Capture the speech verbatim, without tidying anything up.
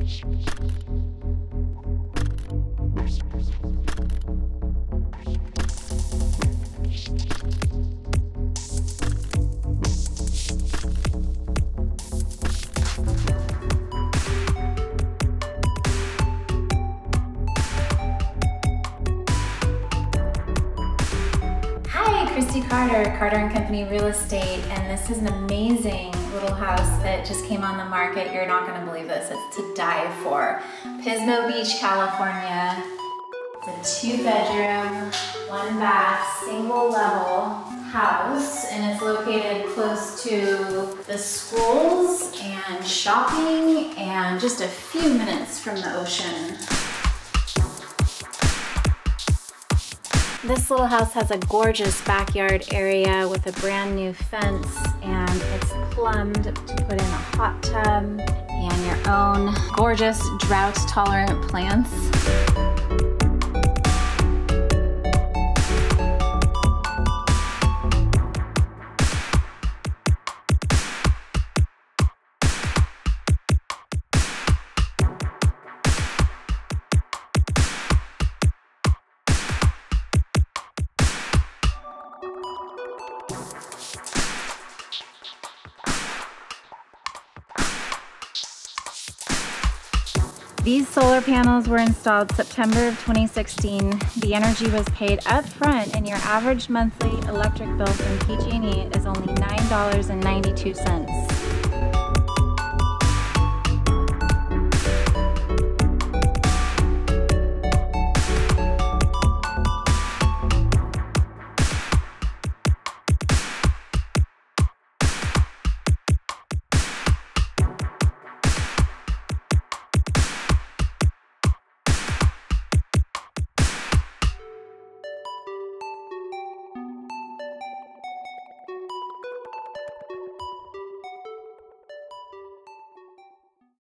Kristie Carter, Carter and Company Real Estate, and this is an amazing little house that just came on the market. You're not gonna believe this, it's to die for. Pismo Beach, California. It's a two bedroom, one bath, single level house, and it's located close to the schools and shopping and just a few minutes from the ocean. This little house has a gorgeous backyard area with a brand new fence, and it's plumbed to put in a hot tub and your own gorgeous drought tolerant plants. These solar panels were installed September of twenty sixteen. The energy was paid up front, and your average monthly electric bill from P G and E is only nine dollars and ninety-two cents.